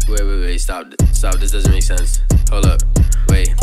Wait, stop, this doesn't make sense. Hold up, wait.